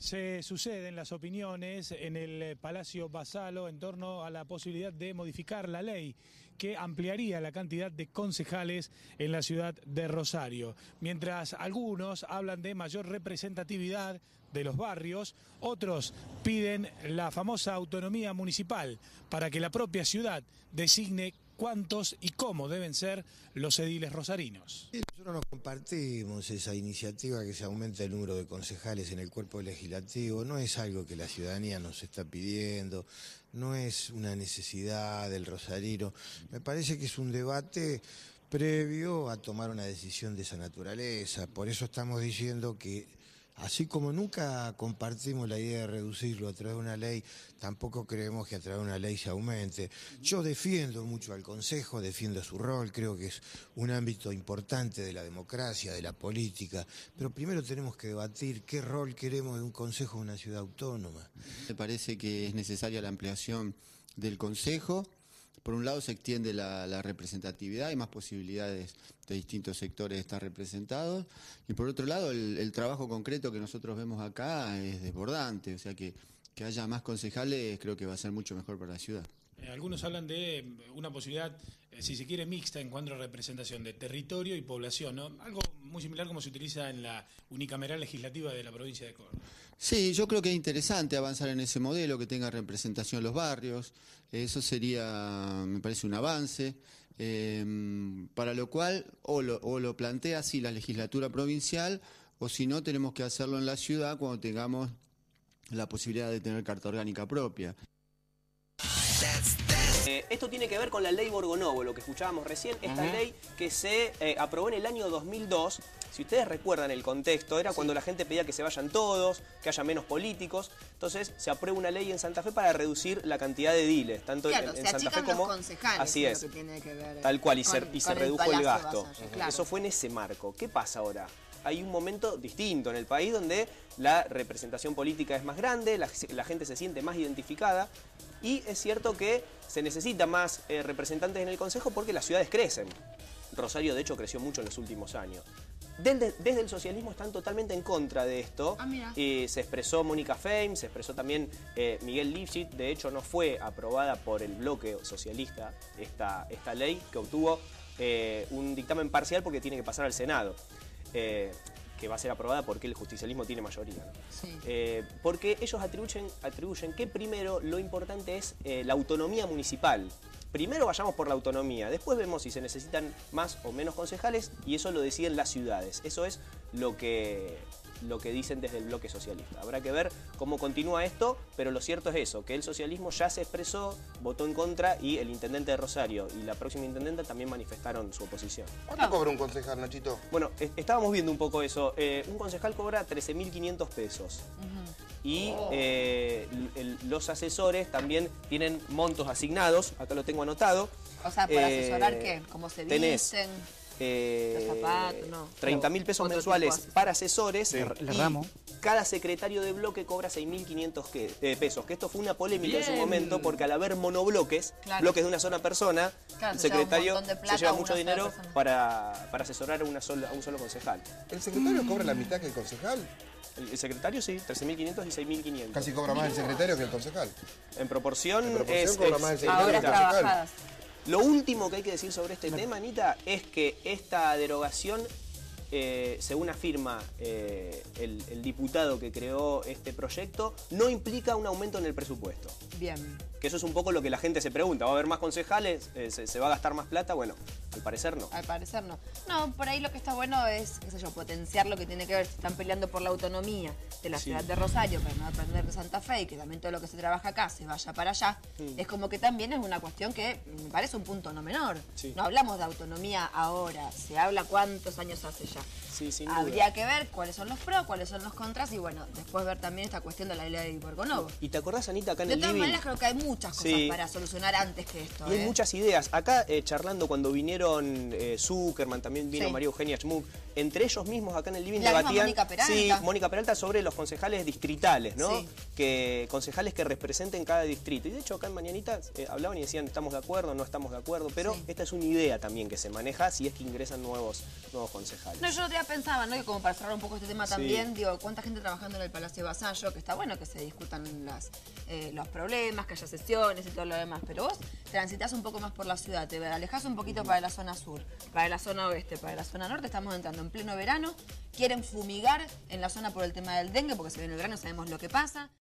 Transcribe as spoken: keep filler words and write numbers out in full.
Se suceden las opiniones en el Palacio Basalo en torno a la posibilidad de modificar la ley que ampliaría la cantidad de concejales en la ciudad de Rosario. Mientras algunos hablan de mayor representatividad de los barrios, otros piden la famosa autonomía municipal para que la propia ciudad designe cuántos y cómo deben ser los ediles rosarinos. Nosotros no compartimos esa iniciativa que se aumente el número de concejales en el cuerpo legislativo. No es algo que la ciudadanía nos está pidiendo, no es una necesidad del rosarino. Me parece que es un debate previo a tomar una decisión de esa naturaleza. Por eso estamos diciendo que, así como nunca compartimos la idea de reducirlo a través de una ley, tampoco creemos que a través de una ley se aumente. Yo defiendo mucho al Consejo, defiendo su rol, creo que es un ámbito importante de la democracia, de la política, pero primero tenemos que debatir qué rol queremos de un Consejo de una ciudad autónoma. Me parece que es necesaria la ampliación del Consejo. Por un lado se extiende la, la representatividad, hay más posibilidades de distintos sectores de estar representados, y por otro lado el, el trabajo concreto que nosotros vemos acá es desbordante, o sea que, que haya más concejales creo que va a ser mucho mejor para la ciudad. Eh, algunos hablan de una posibilidad, eh, si se quiere, mixta en cuanto a representación de territorio y población, ¿no? Algo muy similar como se utiliza en la unicameral legislativa de la provincia de Córdoba. Sí, yo creo que es interesante avanzar en ese modelo, que tenga representación en los barrios. Eso sería, me parece, un avance, eh, para lo cual o lo, o lo plantea así la legislatura provincial, o si no, tenemos que hacerlo en la ciudad cuando tengamos la posibilidad de tener carta orgánica propia. Eh, esto tiene que ver con la ley Borgonovo, lo que escuchábamos recién, esta uh-huh. ley que se eh, aprobó en el año dos mil dos. Si ustedes recuerdan el contexto, era sí. cuando la gente pedía que se vayan todos, que haya menos políticos. Entonces se aprueba una ley en Santa Fe para reducir la cantidad de ediles, tanto claro, en, en se Santa Fe como... concejales, así es, lo que tiene que ver tal cual, y con, se, y se redujo el, el gasto. Vasallo, claro. Eso fue en ese marco. ¿Qué pasa ahora? Hay un momento distinto en el país donde la representación política es más grande, la, la gente se siente más identificada, y es cierto que se necesita más eh, representantes en el Consejo porque las ciudades crecen. Rosario, de hecho, creció mucho en los últimos años. Desde, desde el socialismo están totalmente en contra de esto. Ah, mira. Eh, se expresó Mónica Feim, se expresó también eh, Miguel Lifshitz. De hecho, no fue aprobada por el bloque socialista esta, esta ley, que obtuvo eh, un dictamen parcial porque tiene que pasar al Senado. Eh, que va a ser aprobada porque el justicialismo tiene mayoría, ¿no? Sí. Eh, porque ellos atribuyen, atribuyen que primero lo importante es eh, la autonomía municipal. Primero vayamos por la autonomía, después vemos si se necesitan más o menos concejales, y eso lo deciden las ciudades. Eso es lo que, lo que dicen desde el bloque socialista. Habrá que ver cómo continúa esto, pero lo cierto es eso, que el socialismo ya se expresó, votó en contra, y el intendente de Rosario y la próxima intendenta también manifestaron su oposición. ¿Cuánto cobra un concejal, Nachito? Bueno, es, estábamos viendo un poco eso. Eh, un concejal cobra trece mil quinientos pesos. Uh-huh. Y eh, el, los asesores también tienen montos asignados, acá lo tengo anotado. O sea, ¿para eh, asesorar qué? ¿Cómo se tenés, dicen? Eh, los zapatos, no. treinta mil pesos mensuales para asesores, sí. Le y ramo. Cada secretario de bloque cobra seis mil quinientos eh, pesos, que esto fue una polémica Bien. en su momento, porque al haber monobloques, claro. bloques de una sola persona, claro, el secretario se lleva, plata, se lleva mucho dinero para, para asesorar a, una sola, a un solo concejal. ¿El secretario mm. cobra la mitad que el concejal? El, el secretario sí, trece mil quinientos y seis mil quinientos. Casi cobra más el secretario que el concejal. En proporción, en proporción es, cobra es, más el secretario ahora que el concejal. Trabajadas. Lo último que hay que decir sobre este no. tema, Anita, es que esta derogación, eh, según afirma eh, el, el diputado que creó este proyecto, no implica un aumento en el presupuesto. Bien. Que eso es un poco lo que la gente se pregunta. ¿Va a haber más concejales? Eh, se, ¿Se va a gastar más plata? Bueno, al parecer no. Al parecer no. No, por ahí lo que está bueno es, qué sé yo, potenciar lo que tiene que ver. Si están peleando por la autonomía de la sí. ciudad de Rosario para no depender de Santa Fe y que también todo lo que se trabaja acá se vaya para allá, sí. es como que también es una cuestión que me parece un punto no menor. Sí. No hablamos de autonomía ahora, se habla cuántos años hace ya. Sí, sin Habría duda. que ver cuáles son los pros, cuáles son los contras y bueno, después ver también esta cuestión de la ley de Borgonovo. ¿Y te acordás, Anita, acá en de el todas living? maneras creo que hay muchas cosas sí. para solucionar antes que esto. Y hay ¿eh? muchas ideas. Acá eh, charlando cuando vinieron eh, Zuckerman, también vino sí. María Eugenia Schmuck, entre ellos mismos acá en el living La misma debatían... Mónica Peralta. Sí, Mónica Peralta sobre los concejales distritales, ¿no? Sí. Que concejales que representen cada distrito. Y de hecho acá en Mañanita eh, hablaban y decían estamos de acuerdo, no estamos de acuerdo, pero Sí. esta es una idea también que se maneja si es que ingresan nuevos, nuevos concejales. No, yo ya pensaba, ¿no? Que como para cerrar un poco este tema Sí. también, digo, cuánta gente trabajando en el Palacio Vasallo, que está bueno que se discutan las, eh, los problemas, que haya sesiones y todo lo demás, pero vos transitas un poco más por la ciudad, te alejás un poquito para la zona sur, para la zona oeste, para la zona norte, estamos entrando en pleno verano, quieren fumigar en la zona por el tema del dengue, porque si viene el verano sabemos lo que pasa.